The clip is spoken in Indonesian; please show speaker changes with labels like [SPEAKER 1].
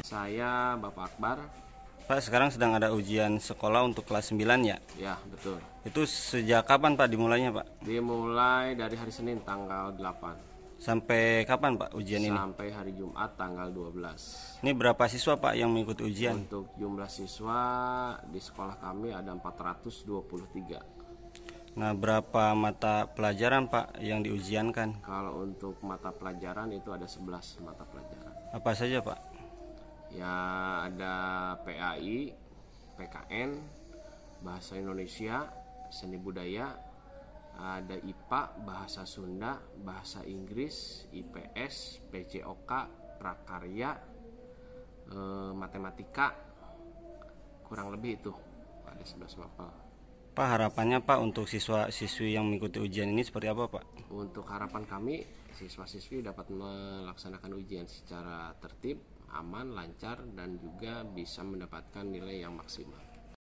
[SPEAKER 1] Saya Bapak Akbar.
[SPEAKER 2] Pak, sekarang sedang ada ujian sekolah untuk kelas 9 ya?
[SPEAKER 1] Ya, betul.
[SPEAKER 2] Itu sejak kapan Pak dimulainya Pak?
[SPEAKER 1] Dimulai dari hari Senin tanggal 8
[SPEAKER 2] Sampai kapan Pak ujian ini?
[SPEAKER 1] sampai hari Jumat tanggal 12.
[SPEAKER 2] Ini berapa siswa Pak yang mengikuti ujian?
[SPEAKER 1] Untuk jumlah siswa di sekolah kami ada 423.
[SPEAKER 2] Nah, berapa mata pelajaran Pak yang diujiankan?
[SPEAKER 1] Kalau untuk mata pelajaran itu ada 11 mata pelajaran.
[SPEAKER 2] Apa saja Pak?
[SPEAKER 1] Ya, ada PAI, PKN, Bahasa Indonesia, Seni Budaya, ada IPA, Bahasa Sunda, Bahasa Inggris, IPS, PJOK, Prakarya, Matematika, kurang lebih itu ada 11 mapel.
[SPEAKER 2] Pak, harapannya Pak untuk siswa-siswi yang mengikuti ujian ini seperti apa Pak?
[SPEAKER 1] Untuk harapan kami, siswa-siswi dapat melaksanakan ujian secara tertib, aman, lancar, dan juga bisa mendapatkan nilai yang maksimal.